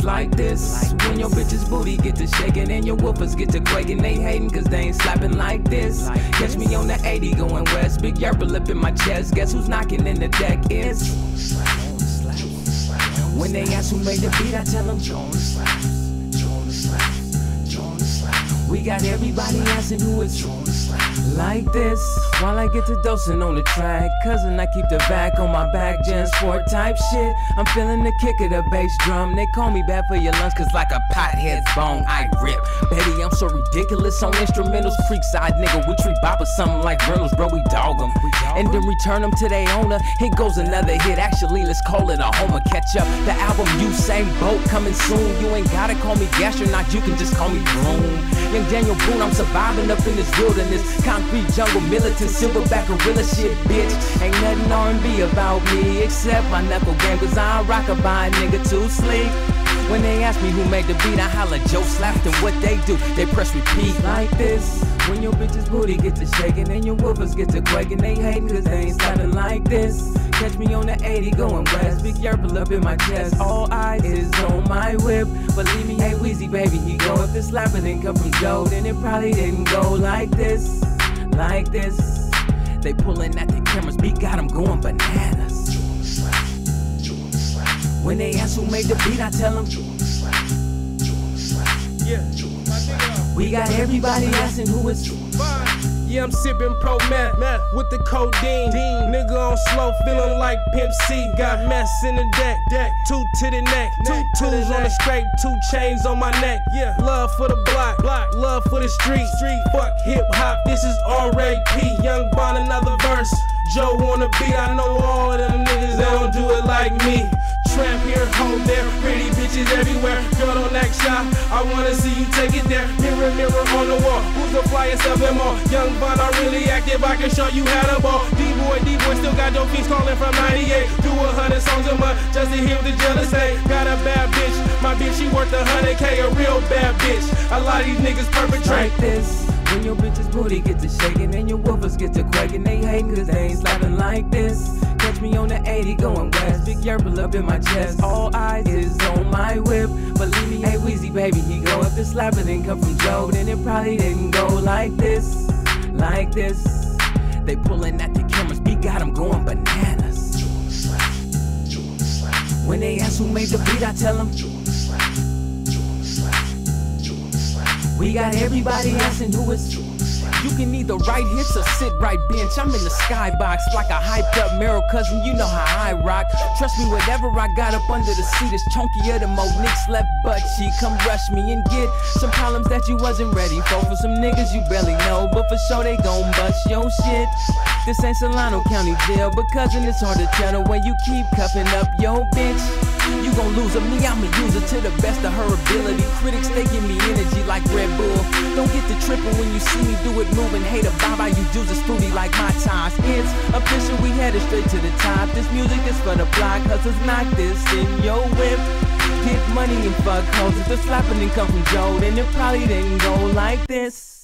like this. When your bitch's booty get to shaking and your woofers get to quaking, they hating cause they ain't slapping like this. Catch me on the 80 going west, big yerba lip in my chest. Guess who's knocking in the deck is? When they ask who made the beat, I tell them we got everybody asking who it's like this. While I get to dosing on the track, cousin, I keep the back on my back, Gen Sport type shit. I'm feeling the kick of the bass drum. They call me bad for your lungs, cause like a pothead's bone, I rip. Baby, I'm so ridiculous on instrumentals. Creekside nigga, we treat boppers something like Reynolds, bro, we dog them. And then return them to their owner. Here goes another hit, actually, let's call it a homer. Catch up, the album Usain Bolt coming soon. You ain't gotta call me Gastronaut, you can just call me Broom. Young Daniel Boone, I'm surviving up in this wilderness. Concrete jungle, militant, silverback gorilla shit, bitch. Ain't nothing R&B about me except my knuckle game, cause I don't rock a by a nigga too sleek. When they ask me who made the beat, I holla Joe Slapped, and what they do, they press repeat like this. When your bitch's booty get to shaking and your woofers get to quaking, they hating cause they ain't slapping like this. Catch me on the 80 going west, big yerba up in my chest. All eyes is on my whip. Believe me, hey Weezy baby, he go. If this slapper didn't come from Joe, then it probably didn't go like this. Like this. They pulling at the cameras, beat got them going bananas. When they ask who made the beat, I tell them we got everybody asking who it's Yeah, I'm sipping pro meth with the codeine. Nigga on slow, feeling like Pimp C. Got mess in the deck, two to the neck, two tools on the scrape, 2 chains on my neck. Love for the block, love for the street. Fuck hip hop, this is R.A.P. Young Bond, another verse. Joe on the beat, I know all of them niggas, they don't do it like me. Tramp here, hold there, pretty bitches everywhere. Girl, don't act shy, I wanna see you take it there. Mirror, mirror on the wall, who's the flyest of them all? Young Bond, I'm really active, I can show you how to ball. D-boy, still got dope fiends calling from 98. Do 100 songs a month, just to hear the jealous say. Got a bad bitch, my bitch, she worth 100K, a real bad bitch. A lot of these niggas perpetrate like this. When your bitch's booty get to shaking and your woofers get to quaking, they hating cause they ain't slapping like this. Catch me on the 80 going west, big yerba up in my chest. All eyes is on my whip. Believe me, hey Weezy baby, he go. If this slapper didn't come from Joe, then it probably didn't go like this. Like this. They pulling at the cameras, beat got them going bananas. When they ask who made the beat, I tell them we got everybody asking who it's. You can either write hits or sit right bench. I'm in the skybox like a hyped up Meryl cousin, you know how I rock. Trust me, whatever I got up under the seat is chunkier than Mo Nick's left butt cheek. Come rush me and get some problems that you wasn't ready for. For some niggas you barely know, but for sure they gon' bust your shit. This ain't Solano County jail, but cousin, it's hard to tell the way you keep cuffing up your bitch. You gon' lose her, me, I'ma use her to the best of her ability. Critics, they give me energy like Red Bull. Don't get to tripping when you see me do it moving. Hater bye-bye, you dudes is fruity like my times. It's official, we headed straight to the top. This music is for the block, cause it's not this in your whip. Get money and fuck hoes. If the slapping didn't come from Joe, then it probably didn't go like this.